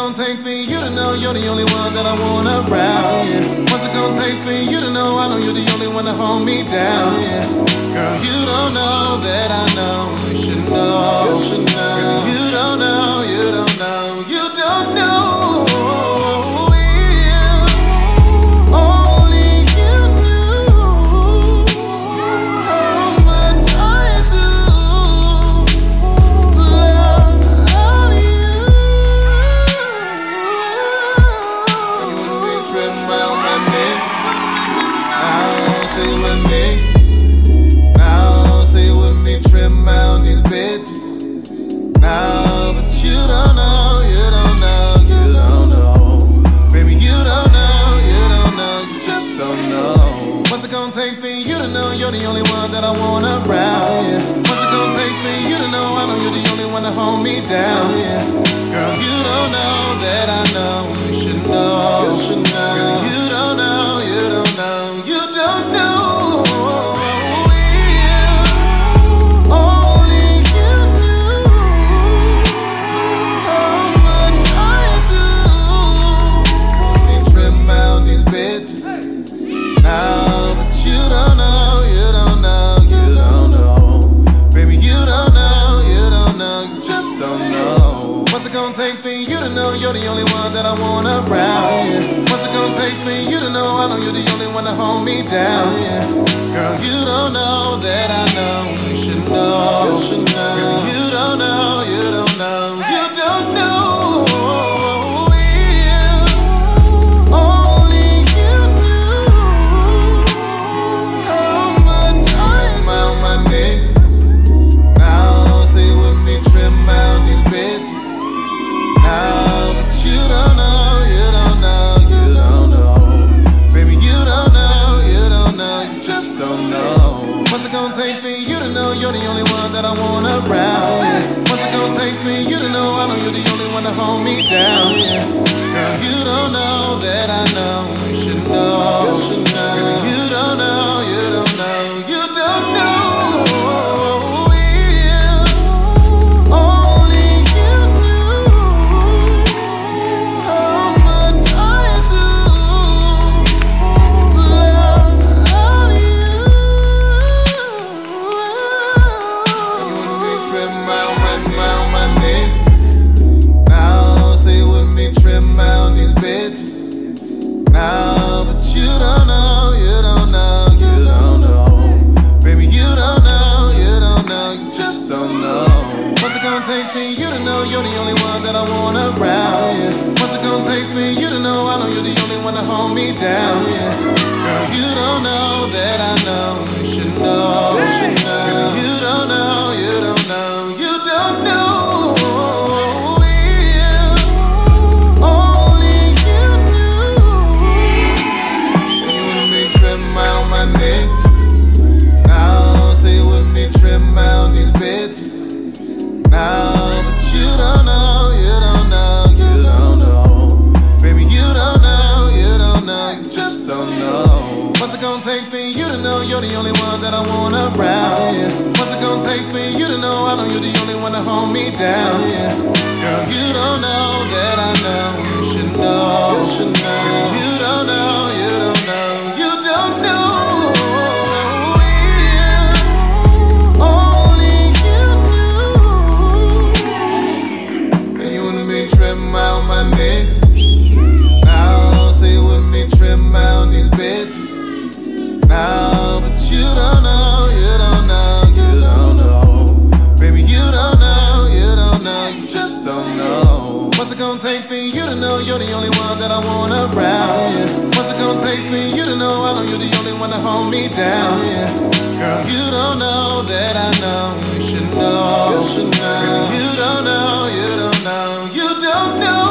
gonna take for you to know you're the only one that I want around? Yeah. What's it gonna take for you to know I know you're the only one to hold me down? Yeah. Girl, you don't know that I know. You should know. You should know. You don't know. You don't know. You don't know. Now, but you don't know, you don't know, you don't know. Baby, you don't know, you don't know, you just don't know. What's it gonna take for you to know you're the only one that I want around? Yeah. What's it gonna take for you to know I know you're the only one to hold me down? Yeah. Girl, you don't know that I know. You should know. You should know. You don't know, you don't know, you don't know. What's it gonna take for you to know you're the only one that I want around? Yeah. What's it gonna take for you to know I know you're the only one to hold me down? Yeah. Girl, you don't know that I know. You should know. You should know. You don't know. You don't know. You don't know. What's it gonna take for you to know you're the only one that I want around? Yeah. What's it gonna take for you to know I know you're the only one to hold me down? Yeah. Girl, you don't know that I know. You should know. You should know. You don't know. You don't know. You don't know. Now, but you don't know, you don't know, you don't know. Baby, you don't know, you don't know, you just don't know. What's it gonna take for you to know you're the only one that I want around? Yeah. What's it gonna take for you to know I know you're the only one to hold me down? Yeah. Girl, you don't know that I know. You should know. You should know. You don't know, you don't know, you don't know. Now, say with me, trim out these bitches. Now, but you don't know, you don't know, you don't know. Baby, you don't know, you don't know, you just don't know. What's it gonna take for you to know you're the only one that I want around? Yeah. What's it gonna take for you to know I know you're the only one to hold me down? Yeah. Girl, you don't know that I know. You should know. You should know. You don't know, you don't know, you don't know. Now, say with me, trim out these bitches. Now, but you don't know, you don't know, you don't know. Baby, you don't know, you don't know, you just don't know. What's it gonna take for you to know you're the only one that I want around? Yeah. What's it gonna take for you to know I know you're the only one to hold me down? Yeah. Girl, you don't know that I know. You should know. You should know. You don't know, you don't know, you don't know.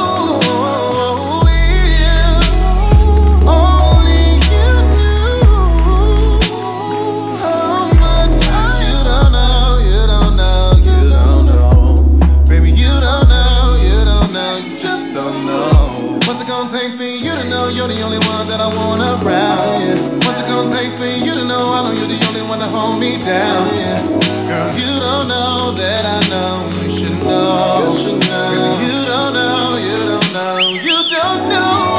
What's it gonna take for you to know you're the only one that I want around? Yeah. What's it gonna take for you to know I know you're the only one to hold me down? Yeah. Girl, you don't know that I know. You should know. know. Yes, you know. You don't know, you don't know, you don't know.